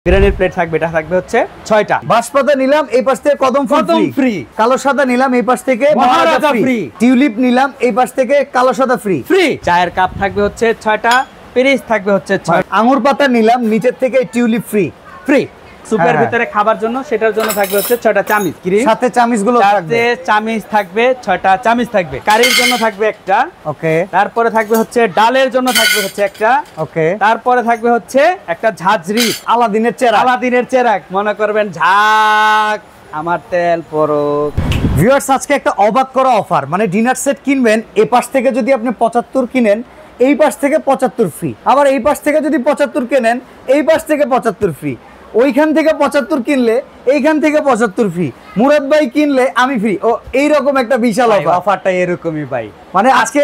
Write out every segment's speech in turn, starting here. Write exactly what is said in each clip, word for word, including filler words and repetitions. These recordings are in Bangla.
বিরিয়ানির প্লেট থাকবে, এটা থাকবে হচ্ছে ছয়টা। বাঁশপাতা নিলাম এই পাশ থেকে, কদম কদম ফ্রি। কালো সাদা নিলাম এই পাশ থেকে, মহারাজা ফ্রি। টিউলিপ নিলাম এই পাশ থেকে, কালো সাদা ফ্রি ফ্রি। চায়ের কাপ থাকবে হচ্ছে ছয়টা, পিরিচ থাকবে হচ্ছে ছয়। আঙুর পাতা নিলাম নিচের থেকে, টিউলিপ ফ্রি ফ্রি। সুপের হ্যাঁ। ভিতরে খাবার জন্য, সেটার জন্য থাকবে হচ্ছে ছয়টা চামিচ। কি সাথে চামিচ গুলো থাকবে, সাথে চামিচ থাকবে ছয়টা চামিচ থাকবে। কারির জন্য থাকবে একটা, ওকে। তারপরে থাকবে হচ্ছে ডালের জন্য থাকবে হচ্ছে একটা, ওকে। তারপরে থাকবে হচ্ছে একটা ঝাঁঝরি, আলাদিনের চেরা, আলাদিনের চেরাক। মনে করবেন ঝাঁক আমার তেল পরক। ভিউয়ার্স, আজকে একটা অবাক করা অফার, মানে ডিনার সেট কিনবেন এই পাশ থেকে যদি আপনি পঁচাত্তর কিনেন, এই পাশ থেকে পঁচাত্তর ফ্রি। আবার এই পাশ থেকে যদি পঁচাত্তর কেনেন, এই পাশ থেকে পঁচাত্তর ফ্রি। ওইখান থেকে পঁচাত্তর কিনলে এইখান থেকে পঁচাত্তর ফ্রি। মুরাদ ভাই কিনলে আমি ফ্রি। ও এইরকম একটা বিশাল অফার। অফারটা এরকমই ভাই। মানে আজকে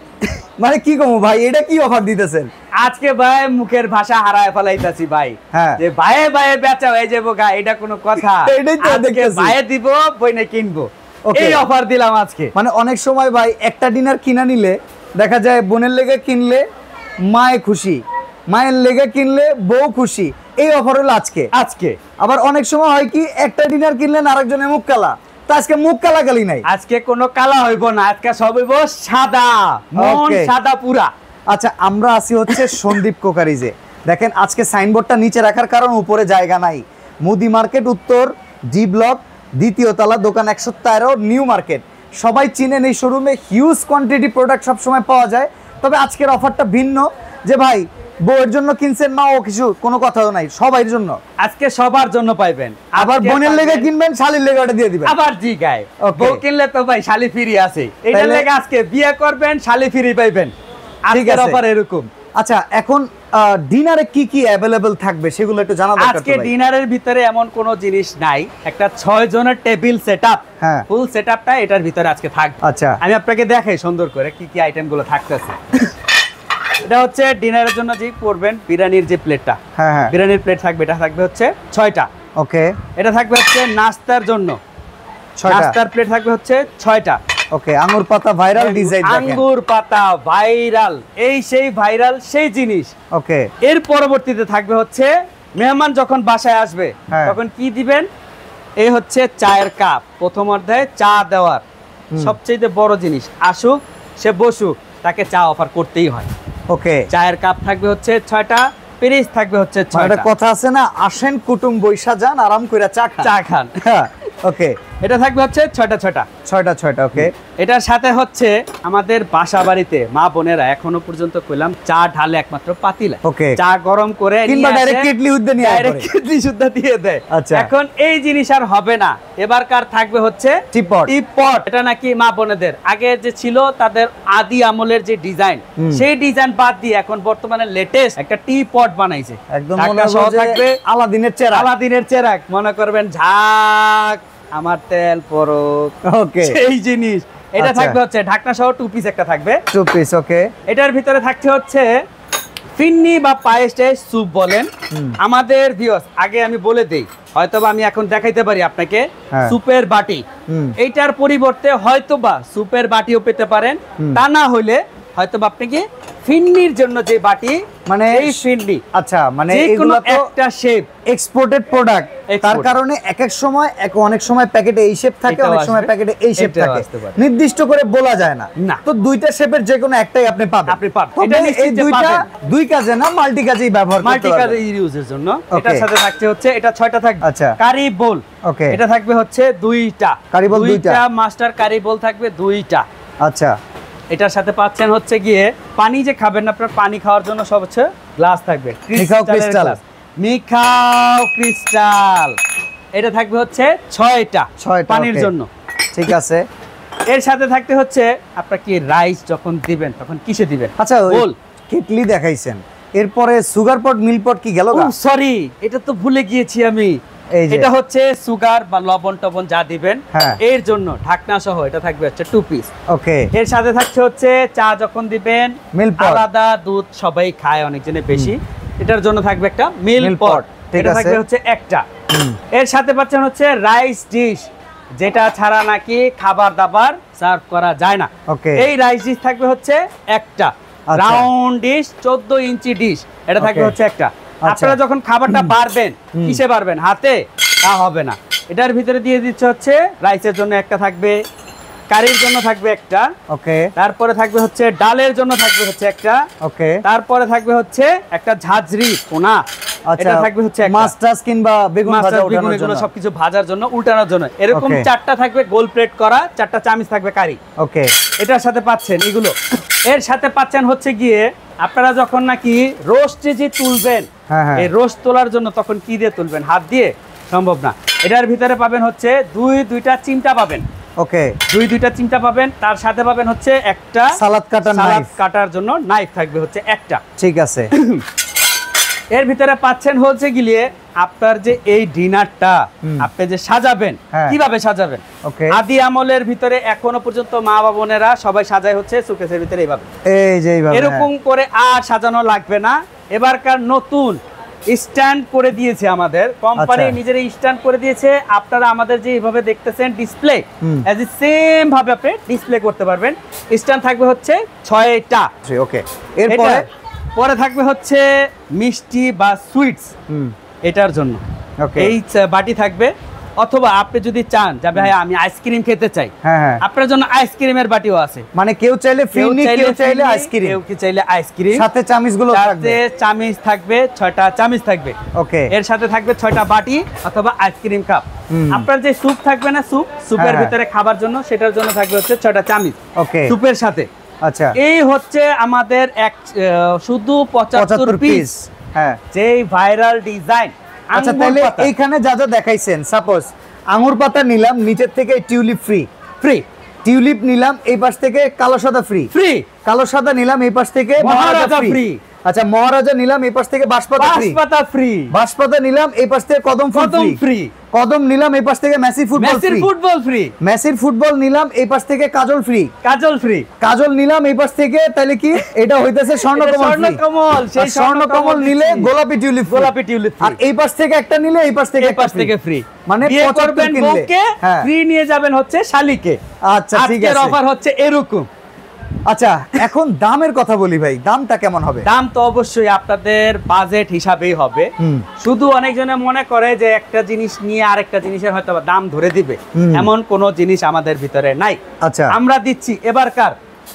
মানে কি কমু ভাই, এটা কি অফার দিতেছেন আজকে? ভাই মুখের ভাষা হারায় ফেলাইতাছি ভাই। হ্যাঁ, যে ভাইয়ে ভাইয়ে বেচা হয়ে যাবো গা, এটা কোনো কথা? এটাই তো আজকে দেখতেছি। ভাইয়ে দিব, বইনে কিনবো, Okay. এই অফার দিলাম আজকে। মানে অনেক সময় ভাই একটা ডিনার কিনা নিলে দেখা যায় বোনের লেগে কিনলে মায়ে খুশি, মায়ের লেগে কিনলে বউ খুশি। এই অফার হলো আজকে আজকে আবার অনেক সময় হয় কি, একটা ডিনার কিনলেন আরেকজনের মুখ কালা, তো আজকে মুখ কালা কালি নাই। আজকে কোনো কালা হইব না, আজকে সব হইব সাদা, মন Okay. সাদা পুরা। আচ্ছা, আমরা আসি হচ্ছে সন্দীপ কোকারিজে। দেখেন আজকে সাইনবোর্ডটা নিচে রাখার কারণ উপরে জায়গা নাই। মুদি মার্কেট, উত্তর ডি ব্লক, দ্বিতীয় তলা, দোকান একশো তেরো, নিউ মার্কেট। সবাই চিনেন এই শোরুমে হিউজ কোয়ান্টিটি প্রোডাক্ট সবসময় পাওয়া যায়। তবে আজকের অফারটা ভিন্ন, যে ভাই বউয়ের জন্য কিনছেন না ও কিছু, কোনো কথাও নাই, সবার জন্য। আজকে সবার জন্য পাইবেন। আবার আজকে বোনের লেগে পাইবেন- কিনবেন, শালির লেগে ওটা দিয়ে দিবেন। আবার জি গায় Okay. বউ কিনলে তো ভাই শালি ফ্রি আছে। এটার তাইলে- লেগে আজকে বিয়ে করবেন, শালি ফ্রি পাইবেন। আজকের আছে। অফার এরকম। আচ্ছা, এখন ডিনারে কি কি অ্যাভেলেবল থাকবে সেগুলো একটু জানা দরকার। আজকে ডিনারের ভিতরে এমন কোনো জিনিস নাই। একটা ছয় জনের টেবিল সেটআপ, হ্যাঁ, ফুল সেটআপটা এটার ভিতরে আজকে থাকবে। আচ্ছা, আমি আপনাকে দেখাই সুন্দর করে কি কি আইটেম গুলো থাকতেছে। এটা হচ্ছে ডিনারের জন্য যে করবেন বিরিয়ানির যে প্লেটটা, হ্যাঁ হ্যাঁ, বিরিয়ানির প্লেট থাকবে, এটা থাকবে হচ্ছে ছয়টা। ওকে। এটা থাকবে হচ্ছে নাস্তার জন্য, ছয়টা, নাস্তার প্লেট থাকবে হচ্ছে ছয়টা। ওকে। আঙ্গুর পাতা ভাইরাল ডিজাইন, আঙ্গুর পাতা ভাইরাল, এই সেই ভাইরাল সেই জিনিস। ওকে। এর পরবর্তীতে থাকবে হচ্ছে মেহমান যখন বাসায় আসবে হ্যাঁ। তখন কি দিবেন? এই হচ্ছে চায়ের কাপ, প্রথম অধ্যায়ে চা দেওয়ার সবচেয়ে বড় জিনিস। আসুক সে বসুক, তাকে চা অফার করতেই হয়। ওকে। চায়ের কাপ থাকবে হচ্ছে ছয়টা, পিরিচ থাকবে হচ্ছে একটা ছয়টা। কথা আছে না, আসেন কুটুম বৈশা যান আরাম কইরা চা খান। চা খান। ওকে, এটা থাকবে হচ্ছে ছয়টা ছয়টা। ছয়টা ছয়টা, ওকে। এটার সাথে হচ্ছে আমাদের বাসা বাড়িতে মা বোনেরা এখনো পর্যন্ত কইলাম চা ঢালে একমাত্র পাতিলা, Okay. চা গরম করে কিংবা ডাইরেক্ট কেটলি উদ্দে নিয়ে আয় ডাইরেক্ট করে। কেটলি শুদ্ধ দিয়ে দেয়। আচ্ছা। এখন এই জিনিস আর হবে না, এবারকার থাকবে হচ্ছে টিপট। টিপট। এটা নাকি মা বোনেদের আগে যে ছিল তাদের আদি আমলের যে ডিজাইন, হুম। সেই ডিজাইন বাদ দিয়ে এখন বর্তমানে লেটেস্ট একটা টিপট বানাইছে। একদম ঢাকনা মনে সহ হয় যে থাকবে আলাদিনের চেরা। আলাদিনের চেরাক। মনে করবেন ঝাঁক আমার তেল পরক, ওকে। সেই জিনিস। এটা আচ্ছা। থাকবে হচ্ছে ঢাকনা সহ টু পিস একটা থাকবে। Two piece, okay. এটার ভিতরে থাকছে হচ্ছে ফিন্নি বা পায়েস টায়েস স্যুপ বলেন। হুম। আমাদের ভিউয়ার্স আগে আমি বলে দেই, হয়তোবা আমি এখন দেখাইতে পারি আপনাকে হ্যাঁ। স্যুপের বাটি। হুম। এইটার পরিবর্তে হয়তোবা স্যুপের বাটিও পেতে পারেন। হুম। তা না হইলে হয়তোবা আপনি কি ফিন্নির জন্য যে বাটি, মানে এই ফিন্নি আচ্ছা, মানে যে কোনো এগুলো তো একটা শেপ এক্সপোর্টেড প্রোডাক্ট, তার Export। কারণে এক এক সময় এক অনেক সময় প্যাকেটে এই শেপ থাকে, এটাও অনেক সময় আসবে, প্যাকেটে এই শেপ এটাও থাকে, আসতে পারে। নির্দিষ্ট করে বলা যায় না। না। তো দুইটা শেপের যে কোনো একটাই আপনি পাবেন। আপনি পাবেন। তবে এটা নিশ্চিত এই যে দুইটা পাবেন। দুই কাজে না, মাল্টি কাজেই ব্যবহার করতে মাল্টি পারবেন। কাজে ইউজের জন্য। Okay. এটার সাথে থাকছে হচ্ছে এটা ছয়টা থাকবে। আচ্ছা। কারি বোল, ওকে। এটা থাকবে হচ্ছে দুইটা। কারি বোল দুইটা। মাস্টার কারি বোল থাকবে দুইটা। আচ্ছা। এটার সাথে পাচ্ছেন হচ্ছে গিয়ে পানি যে খাবেন না আপনার, পানি খাওয়ার জন্য সব হচ্ছে গ্লাস থাকবে, মিখাও ক্রিস্টালের ক্রিস্টাল। গ্লাস। মিখাও ক্রিস্টাল। এটা থাকবে হচ্ছে ছয়টা, ছয়টা, পানির okay. জন্য। ঠিক আছে। এর সাথে থাকতে হচ্ছে আপনার কি রাইস যখন দিবেন তখন কিসে দিবেন? আচ্ছা, বল। কেটলি দেখাইছেন, এরপরে সুগার পট মিল্ক পট কি গেল? ও সরি, এটা তো ভুলে গিয়েছি আমি। এই যে। এটা হচ্ছে সুগার বা লবণ টবণ যা দিবেন হ্যাঁ। এর জন্য ঢাকনা সহ এটা থাকবে হচ্ছে টু পিস। ওকে। এর সাথে থাকছে হচ্ছে চা যখন দিবেন Milk pot। আলাদা দুধ সবাই খায় অনেকজনে বেশি, এটার জন্য থাকবে একটা মিল্ক Milk পট, pot, ঠিক এটা আছে। থাকবে হচ্ছে একটা। হুম। এর সাথে পাচ্ছেন হচ্ছে রাইস ডিশ, যেটা ছাড়া নাকি খাবার দাবার সার্ভ করা যায় না। ওকে। এই রাইস ডিশ থাকবে হচ্ছে একটা। আচ্ছা। রাউন্ড ডিশ চোদ্দ ইঞ্চি ডিশ, এটা থাকবে Okay. হচ্ছে একটা। আপনারা যখন খাবারটা বাড়বেন কিসে বাড়বেন, হাতে, তা হবে না। এটার ভিতরে দিয়ে দিচ্ছে হচ্ছে রাইসের জন্য একটা থাকবে, কারির জন্য থাকবে একটা, ওকে, তারপরে থাকবে হচ্ছে ডালের জন্য থাকবে হচ্ছে একটা, ওকে, তারপরে থাকবে হচ্ছে একটা ঝাঁঝরি কোনা, আচ্ছা, এটা থাকবে হচ্ছে একটা মাছ টাছ কিংবা বেগুন মাছ ভাজা টাছ, বেগুন, ওঠানোর এগুলো জন্য। সবকিছু ভাজার জন্য, উল্টানোর জন্য। এরকম Okay. চারটা থাকবে গোল প্লেট করা, চারটা চামচ থাকবে কারি। ওকে, এটার সাথে পাচ্ছেন এগুলো। এর সাথে পাচ্ছেন হচ্ছে গিয়ে আপনারা যখন নাকি রোস্টে যে তুলবেন, হ্যাঁ, হ্যাঁ। এই রোস্ট তোলার জন্য তখন কি দিয়ে তুলবেন, হাত দিয়ে সম্ভব না। এটার ভিতরে পাবেন হচ্ছে দুই দুইটা চিমটা পাবেন, ওকে, দুই দুইটা চিমটা পাবেন। তার সাথে পাবেন হচ্ছে একটা সালাদ কাটার সালাদ নাইফ। কাটার জন্য নাইফ থাকবে হচ্ছে একটা। ঠিক আছে। এর ভিতরে পাচ্ছেন হচ্ছে গিয়ে আপনার যে এই ডিনারটা আপনি যে সাজাবেন, হ্যাঁ। কিভাবে সাজাবেন। ওকে, আদি আমলের ভিতরে এখনো পর্যন্ত মা বাবনেরা সবাই সাজায় হচ্ছে সুকেসের ভিতরে এইভাবে, এই যে এইভাবে, এরকম করে আর সাজানো লাগবে না। এবারকার নতুন স্ট্যান্ড করে দিয়েছে আমাদের কোম্পানি, আচ্ছা। নিজের স্ট্যান্ড করে দিয়েছে। আপনারা আমাদের যে এইভাবে দেখতেছেন ডিসপ্লে, হুম। এজ সেম ভাবে আপনি ডিসপ্লে করতে পারবেন। স্ট্যান্ড থাকবে হচ্ছে ছয়টা। হ্যাঁ, ওকে। এরপরে এটা- পরে থাকবে হচ্ছে মিষ্টি বা সুইটস, হুম, এটার জন্য ওকে, এই চ- বাটি থাকবে। অথবা আপনি যদি চান যে ভাই আমি আইসক্রিম খেতে চাই, হ্যাঁ, হ্যাঁ, আপনার জন্য আইসক্রিমের বাটিও আছে। মানে কেউ চাইলে ফিরনি, কেউ চাইলে ফিরনি, আইসক্রিম, কেউ কি চাইলে আইসক্রিম। সাথে চামিচগুলো থাকবে। সাথে চামিচ থাকবে, ছয়টা চামিচ থাকবে। ওকে, এর সাথে থাকবে ছয়টা বাটি অথবা আইসক্রিম কাপ। হুম। আপনার যে স্যুপ থাকবে না, স্যুপ, স্যুপের হ্যাঁ। ভিতরে খাবার জন্য, সেটার জন্য থাকবে হচ্ছে ছয়টা চামিচ ওকে, স্যুপের সাথে। আচ্ছা, এই হচ্ছে আমাদের এক আহ, শুধু পঁচাত্তর পঁচাত্তর পিস পিস, হ্যাঁ। যেই ভাইরাল ডিজাইন। আচ্ছা, তাহলে এইখানে যা যা দেখাইছেন, সাপোজ আঙ্গুর পাতা নিলাম, নিচের থেকে টিউলিপ ফ্রি, ফ্রি, টিউলিপ নিলাম, এই পাশ থেকে কালো সাদা ফ্রি, ফ্রি, কালো সাদা নিলাম, এই পাশ থেকে মহারাজা মহারাজা ফ্রি, ফ্রি। আচ্ছা, মহারাজা নিলাম, এই পাশ থেকে বাঁশপাতা ফ্রি, বাঁশপাতা ফ্রি, বাঁশপাতা নিলাম, এই পাশ থেকে কদম ফুল কদম ফ্রি, ফ্রি, কদম নিলাম, এই পাশ থেকে মেসি ফুটবল মেসির ফ্রি, ফুটবল ফ্রি, মেসির ফুটবল নিলাম, এই পাশ থেকে কাজল ফ্রি, কাজল ফ্রি, কাজল নিলাম, এই পাশ থেকে, তাহলে কি এটা হইতেছে স্বর্ণকমল ফ্রি, স্বর্ণকমল। সেই স্বর্ণকমল নিলে গোলাপি টিউলিপ free। গোলাপি টিউলিপ আর এই পাশ থেকে একটা নিলে এই পাশ থেকে এই একটা পাশ থেকে ফ্রি। মানে বিয়ে পঁচাত্তর করবেন কিনলে। বউকে, হ্যাঁ। ফ্রি নিয়ে যাবেন হচ্ছে শালিকে। আচ্ছা, ঠিক আজকের আছে। অফার হচ্ছে এরকম। আচ্ছা, এখন দামের কথা বলি ভাই, দামটা কেমন হবে? দাম তো অবশ্যই আপনাদের বাজেট হিসাবেই হবে। হুম। শুধু অনেকজনে মনে করে যে একটা জিনিস নিয়ে আরেকটা জিনিসের হয়তো বা দাম ধরে দিবে, হুম। এমন কোনো জিনিস আমাদের ভিতরে নাই। আচ্ছা, আমরা দিচ্ছি এবারকার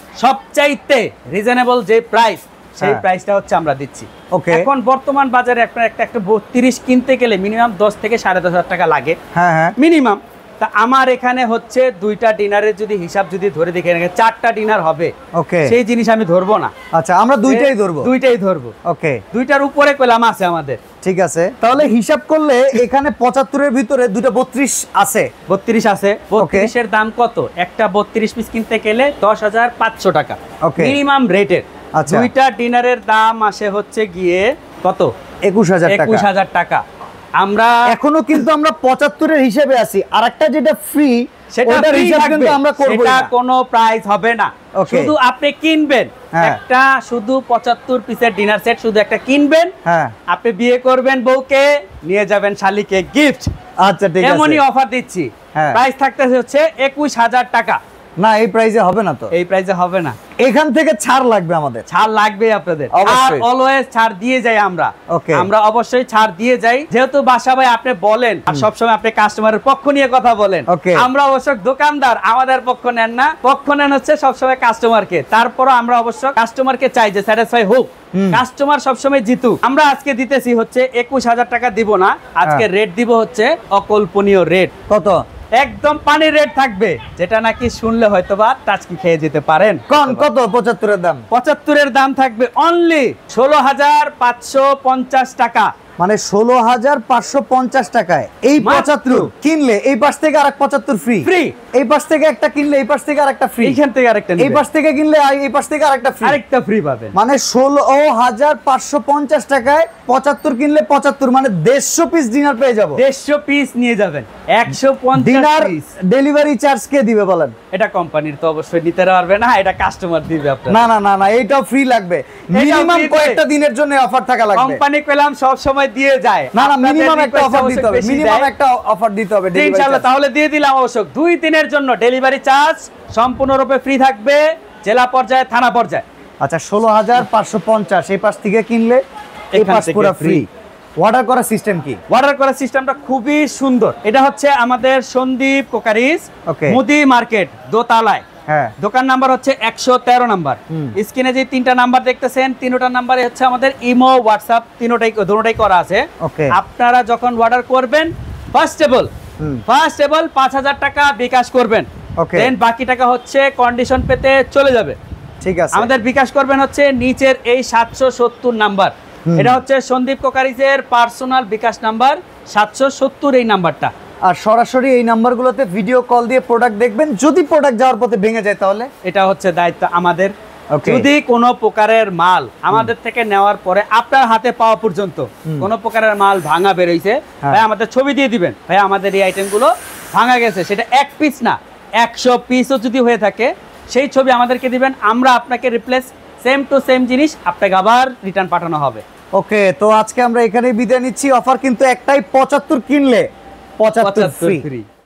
সবচাইতে রিজনেবল যে প্রাইস, সেই হ্যাঁ। প্রাইসটা হচ্ছে আমরা দিচ্ছি। ওকে, এখন বর্তমান বাজারে আপনার একটা একটা বত্রিশ কিনতে গেলে মিনিমাম দশ থেকে সাড়ে দশ হাজার টাকা লাগে হ্যাঁ, হ্যাঁ, মিনিমাম। তা আমার এখানে হচ্ছে দুইটা ডিনারের যদি হিসাব যদি ধরে দেখে চারটা ডিনার হবে, ওকে, সেই জিনিস আমি ধরবো না। আচ্ছা, আমরা দুইটাই ধরবো। দুইটাই ধরবো। ওকে, দুইটার উপরে কলাম আছে আমাদের। ঠিক আছে, তাহলে হিসাব করলে এখানে পঁচাত্তরের ভিতরে দুটো বত্রিশ আছে। বত্রিশ আছে। বত্রিশের দাম কত? একটা বত্রিশ পিস কিনতে গেলে দশ হাজার পাঁচশো টাকা ওকে, মিনিমাম রেটের। আচ্ছা। দুইটা ডিনারের দাম আসে হচ্ছে গিয়ে কত? একুশ হাজার টাকা। একুশ হাজার টাকা। আমরা এখনো কিন্তু আমরা পঁচাত্তরের হিসেবে আছি, আর একটা যেটা ফ্রি সেটা ওটার free হিসাব থাকবে, কিন্তু আমরা করব সেটা না। কোনো প্রাইস হবে না। Okay. শুধু আপনি কিনবেন হ্যাঁ। একটা, শুধু পঁচাত্তর পিসের ডিনার সেট শুধু একটা কিনবেন, হ্যাঁ, আপনি বিয়ে করবেন বউকে, নিয়ে যাবেন শালিকে গিফট। আচ্ছা, ঠিক আছে, এমনই অফার দিচ্ছি। হ্যাঁ। প্রাইস থাকতেছে হচ্ছে একুশ হাজার টাকা। না, এই প্রাইসে হবে না তো, এই প্রাইসে হবে না, এখান থেকে ছাড় লাগবে আমাদের। ছাড় লাগবে আপনাদের। আর অবশ্যই। অলওয়েজ ছাড় দিয়ে যাই আমরা। Okay. আমরা অবশ্যই ছাড় দিয়ে যাই, যেহেতু বাসা ভাই আপনি বলেন আর সবসময় আপনি কাস্টমারের পক্ষ নিয়ে কথা বলেন। Okay. আমরা অবশ্য দোকানদার, আমাদের পক্ষ নেন না, পক্ষ নেন হচ্ছে সবসময় কাস্টমারকে। তারপরও আমরা অবশ্য কাস্টমারকে চাই যে স্যাটিসফাই হোক, কাস্টমার সবসময় জিতুক। আমরা আজকে দিতেছি হচ্ছে একুশ হাজার টাকা দিব না, আজকে রেট দিব হচ্ছে অকল্পনীয় রেট। কত? একদম পানির রেট থাকবে, যেটা নাকি শুনলে হয়তো বা টাচকি খেয়ে যেতে পারেন। কোন কত? পঁচাত্তরের দাম, পঁচাত্তরের দাম থাকবে অনলি ষোলো হাজার পাঁচশো পঞ্চাশ টাকা। মানে ষোলো হাজার পাঁচশো পঞ্চাশ টাকায় এই মাত্র। পঁচাত্তর কিনলে এই পাশ থেকে আরেক পঁচাত্তর ফ্রি, ফ্রি। এই পাশ থেকে একটা কিনলে এই পাশ থেকে আরেকটা ফ্রি, এইখান থেকে আরেকটা এই নিবেন, পাশ থেকে কিনলে আই- এই পাশ থেকে আরেকটা ফ্রি, আরেকটা ফ্রি পাবেন। মানে ষোলো হাজার পাঁচশো পঞ্চাশ টাকায় পঁচাত্তর কিনলে পঁচাত্তর, মানে দেড়শো পিস ডিনার পেয়ে যাবো। দেড়শো পিস নিয়ে যাবেন, একশো পঞ্চাশ ডিনার পিস। ডেলিভারি চার্জ কে দিবে বলেন? এটা কোম্পানির তো অবশ্যই নিতে পারবে না, এটা কাস্টমার দিবে আপনার। না না না না, এইটাও ফ্রি লাগবে, মিনিমাম free কয়েকটা দিনের জন্য অফার থাকা লাগবে। কোম্পানি পেলাম সব সময় দিয়ে যায়। না না, আপনাদের মিনিমাম একটা request অফার অবশ্যই দিতে হবে, বেশি মিনিমাম দেয়। একটা অফার দিতে হবে delivery ইনশাআল্লাহ, charge। তাহলে দিয়ে দিলাম অবশ্য দুই দিনের জন্য ডেলিভারি চার্জ সম্পূর্ণরূপে ফ্রি থাকবে, জেলা পর্যায়ে, থানা পর্যায়ে। আচ্ছা, ষোলো হাজার পাঁচশো পঞ্চাশ এই পাশ থেকে কিনলে এই এখান পাশ থেকে পুরো free। ফ্রি। অর্ডার করার সিস্টেম কি? অর্ডার করার সিস্টেমটা খুবই সুন্দর। এটা হচ্ছে আমাদের সন্দীপ কোকারিজ Okay. মুদি মার্কেট দোতলায়। হ্যাঁ দোকান নাম্বার হচ্ছে একশো তেরো নাম্বার। হুম। স্ক্রিনে যে তিনটা নাম্বার দেখতেছেন তিনটা নাম্বারে হচ্ছে আমাদের ইমো হোয়াটসঅ্যাপ তিনটাই দুটোটাই করা আছে। ওকে আপনারা যখন অর্ডার করবেন ফার্স্টেবল হুম ফার্স্টেবল পাঁচ হাজার টাকা বিকাশ করবেন, Okay. দেন বাকি টাকা হচ্ছে কন্ডিশন পেতে চলে যাবে। ঠিক আছে আমাদের বিকাশ করবেন হচ্ছে নিচের এই সাতশো সত্তর নাম্বার। হুম। এটা হচ্ছে সন্দীপ কোকারিজের পার্সোনাল বিকাশ নাম্বার সাতশো সত্তর এই নাম্বারটা। আর সরাসরি এই নাম্বারগুলোতে ভিডিও কল দিয়ে প্রোডাক্ট দেখবেন, যদি প্রোডাক্ট যাওয়ার পথে ভেঙে যায় তাহলে এটা হচ্ছে দায়িত্ব আমাদের। Okay. যদি কোনো প্রকারের মাল আমাদের থেকে নেওয়ার পরে আপনার হাতে পাওয়া পর্যন্ত কোনো প্রকারের মাল ভাঙা বেরোইছে, হ্যাঁ। ভাই আমাদের ছবি দিয়ে দিবেন, ভাই আমাদের এই আইটেমগুলো ভাঙা গেছে, সেটা এক পিস না একশো পিসও যদি হয়ে থাকে সেই ছবি আমাদেরকে দিবেন, আমরা আপনাকে রিপ্লেস সেম টু সেম জিনিস আপনাকে আবার রিটার্ন পাঠানো হবে। ওকে, তো আজকে আমরা এখানেই বিদায় নিচ্ছি। অফার কিন্তু একটাই, পঁচাত্তর কিনলে পঁচাত্তর পঁচাত্তর ফ্রি। ফ্রি।